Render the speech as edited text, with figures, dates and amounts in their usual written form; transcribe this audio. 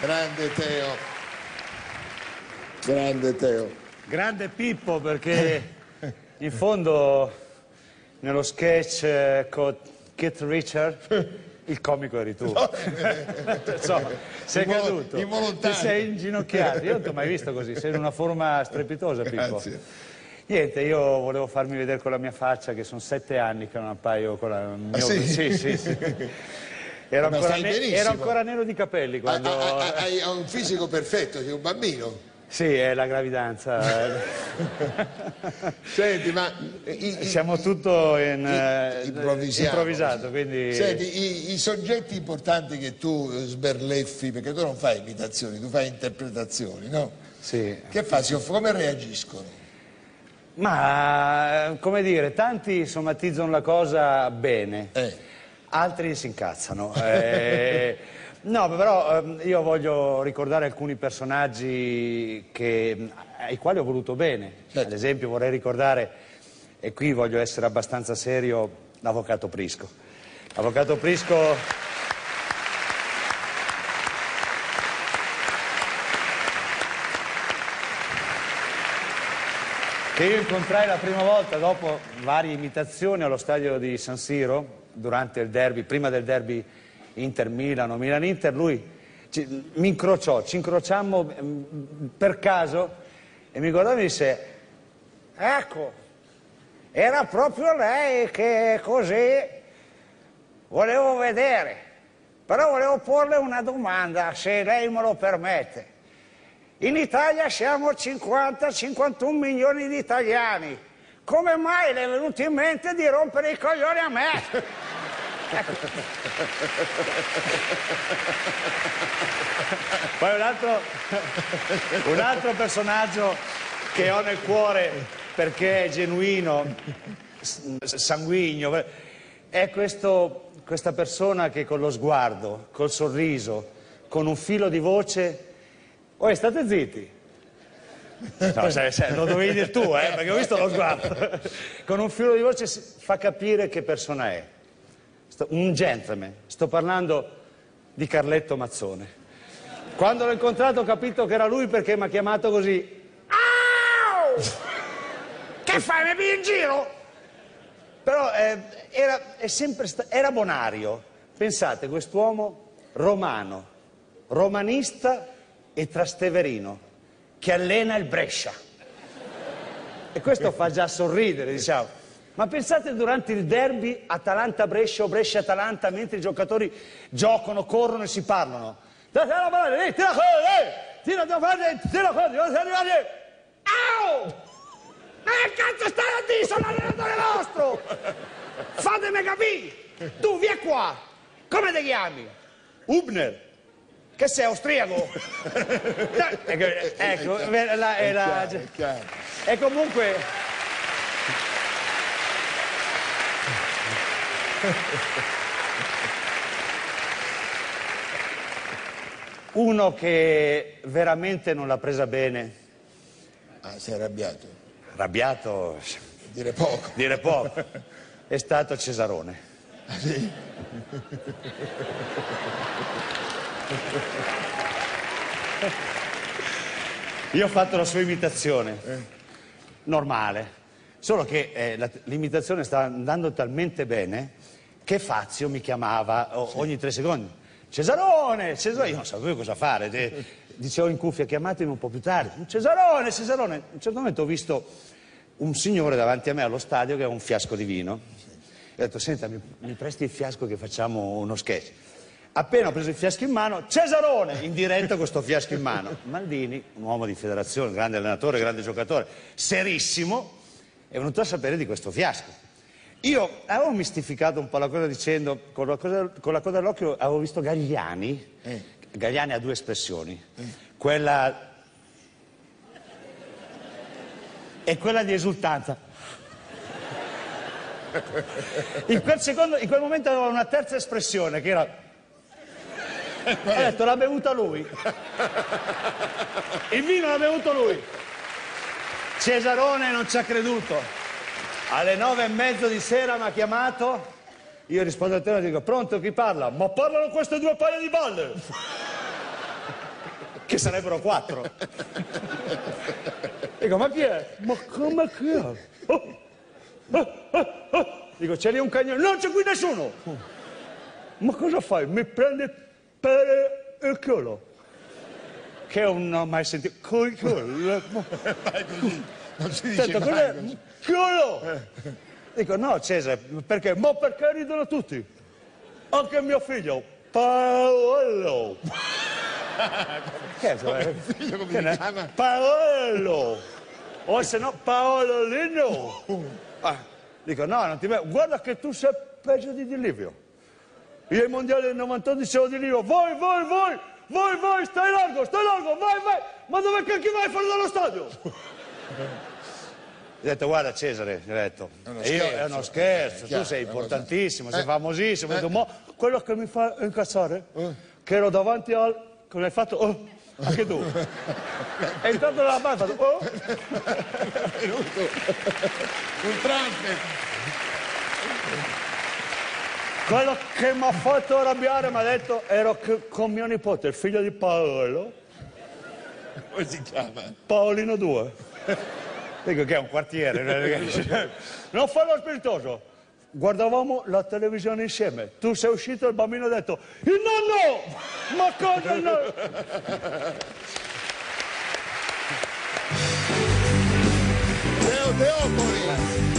Grande Teo. Grande Teo. Grande Pippo, perché in fondo nello sketch con Keith Richard il comico eri tu. Insomma, sei caduto, ti sei inginocchiato. Io non ti ho mai visto così, sei in una forma strepitosa, Pippo. Grazie. Niente, io volevo farmi vedere con la mia faccia, che sono 7 anni che non appaio con la mia... Sì? Ero ancora nero di capelli quando... Hai un fisico perfetto, sei un bambino. Sì, è la gravidanza. Senti, ma... Siamo tutto improvvisato, quindi... Senti, i soggetti importanti che tu sberleffi, perché tu non fai imitazioni, tu fai interpretazioni, no? Sì. Che fai? Come reagiscono? Ma, come dire, tanti somatizzano la cosa bene, altri si incazzano. No, però io voglio ricordare alcuni personaggi ai quali ho voluto bene. Ad esempio vorrei ricordare, e qui voglio essere abbastanza serio, l'Avvocato Prisco. L'Avvocato Prisco... che io incontrai la prima volta dopo varie imitazioni allo stadio di San Siro, durante il derby, prima del derby Inter-Milan o Milan-Inter, lui mi incrociò, ci incrociammo per caso e mi guardò e mi disse: ecco, era proprio lei che così volevo vedere, però volevo porle una domanda, se lei me lo permette. In Italia siamo 50-51 milioni di italiani. Come mai le è venuto in mente di rompere i coglioni a me? Poi un altro personaggio che ho nel cuore perché è genuino, sanguigno, è questa persona che con lo sguardo, col sorriso, con un filo di voce... Oi, state zitti. No, lo dovevi dire tu, perché ho visto lo sguardo. Con un filo di voce fa capire che persona è. Un gentleman. Sto parlando di Carletto Mazzone. Quando l'ho incontrato ho capito che era lui perché mi ha chiamato così. Au! Che fai, mi pigli in giro? Però era bonario. Pensate, quest'uomo romano, romanista e trasteverino, che allena il Brescia. E questo fa già sorridere, diciamo. Ma pensate durante il derby Atalanta-Brescia o Brescia-Atalanta, mentre i giocatori giocano, corrono e si parlano. Au! Ma che cazzo stai a dire? Sono l'allenatore vostro! Fatemi capire! Tu, via qua! Come ti chiami? Hubner. Che sei austriaco? Ecco, e comunque... Uno che veramente non l'ha presa bene. Ah, sei arrabbiato? Arrabbiato? Dire poco. Dire poco. È stato Cesarone. Ah, sì? Io ho fatto la sua imitazione, normale, solo che l'imitazione stava andando talmente bene che Fazio mi chiamava ogni 3 secondi. Cesarone, Cesarone, io non sapevo cosa fare, dicevo in cuffia chiamatemi un po' più tardi, Cesarone, Cesarone. A un certo momento ho visto un signore davanti a me allo stadio che ha un fiasco di vino, e ho detto: senta, mi presti il fiasco che facciamo uno sketch. Appena ho preso il fiasco in mano, Cesarone, in diretta con sto fiasco in mano. Maldini, un uomo di federazione, grande allenatore, grande giocatore, serissimo, è venuto a sapere di questo fiasco. Io avevo mistificato un po' la cosa dicendo, con la coda all'occhio avevo visto Gagliani. Gagliani ha 2 espressioni, quella e quella di esultanza. In quel momento aveva una terza espressione che era... Ho detto, l'ha bevuta lui. Il vino l'ha bevuto lui. Cesarone non ci ha creduto. Alle 9:30 di sera mi ha chiamato. Io rispondo al telefono e dico: pronto, chi parla? Ma parlano queste 2 paia di balle. che sarebbero 4. Dico, ma chi è? Ma come chi è? Dico, c'è lì un cagnone? Non c'è qui nessuno! Ma cosa fai? Mi prende per il culo. Che non ho mai sentito. Col culo. Vai così, non si dice mai Cos'è? così. Culo! Dico, no Cesare, perché? Ma perché ridono tutti? Anche mio figlio, Paolo. Che è? Figlio come si chiama? Paolo! O se no Paolino! Dico, no, non ti vedo. Guarda che tu sei peggio di Di Livio. Io ai mondiali del 98 dicevo Di Livio, vai, stai largo, vai! Ma dove cacchio vai fuori dallo stadio? Ho detto, guarda Cesare, gli ho detto, è uno scherzo, tu sei importantissimo, sei famosissimo. Ho detto, ma quello che mi fa incazzare, che ero davanti al... Come hai fatto? Anche tu. È entrato nella barra, ha fatto, È venuto un transfer. Quello che mi ha fatto arrabbiare, mi ha detto, ero con mio nipote, il figlio di Paolo. Come si chiama? Paolino 2. Dico che è un quartiere. Non farlo spiritoso. Guardavamo la televisione insieme. Tu sei uscito e il bambino ha detto, il nonno! Ma cosa il nonno? Leo Teofoli.